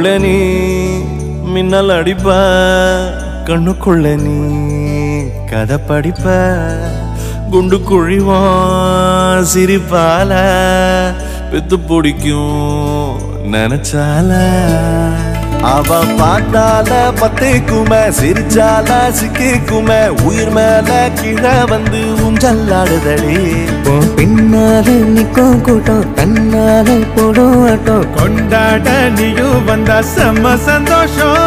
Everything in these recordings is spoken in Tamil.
கண்ணுக்குள்ள நீ மின்னல் அடிப்ப கண்ணுக்குள்ள நீ கதை படிப்ப குண்டு குழிவான் சிரிப்பால பித்து பிடிக்கும் நினைச்சால அவ பார்த்தால பத்தைக்குமே சிரிச்சால சிக்கிக்குமே உயிர் மேல கீழே வந்து ஊஞ்சல்லாடுதடி பின்னால நிக்கும் கூட்டம் தன்னால போடும் ஆட்டம் கொண்டாட நீயும் வந்தா செம்ம சந்தோஷம்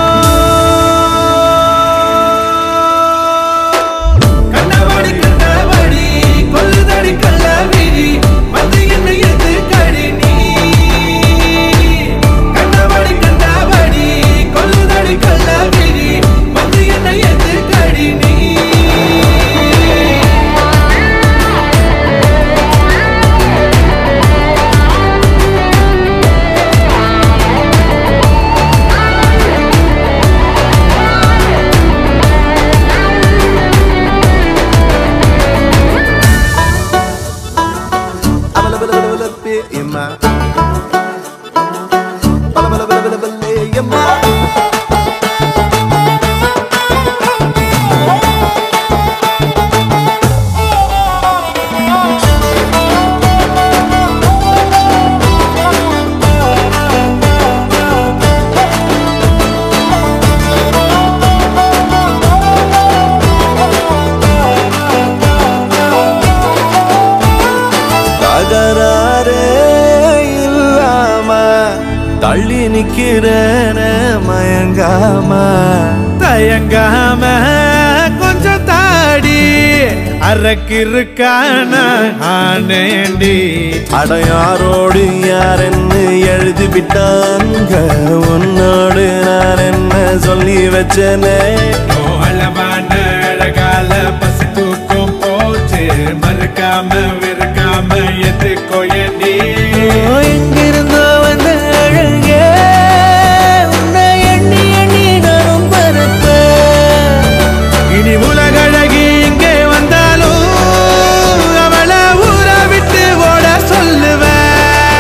தள்ளி நிக்கிறேன மயங்காம தயங்காம கொஞ்சம் தாடி அரக்கிருக்கான ஆனேண்டி அடையாரோடு யாரென்னு எழுதி விட்டாங்க உன்னோடு நான் என்ன சொல்லி வச்சனே அளவான அழகால பசி தூக்கம் போச்சு மறுக்காம வெறுக்காம எதுக்கோ ஏண்டி எங்கிருந்தோ வந்த அழகே உன்னை எண்ணி எண்ணி நானும் பரப்பேன் இனி உலகழகி இங்கே வந்தாலும் அவளை ஊற விட்டு ஓட சொல்லுவேன்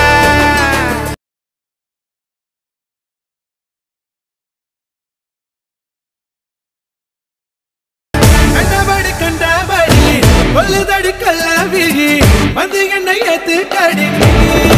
கண்டபடி கண்டபடி கொல்லுதடி கல்லாவிழி வந்து என்னை ஏத்து கடி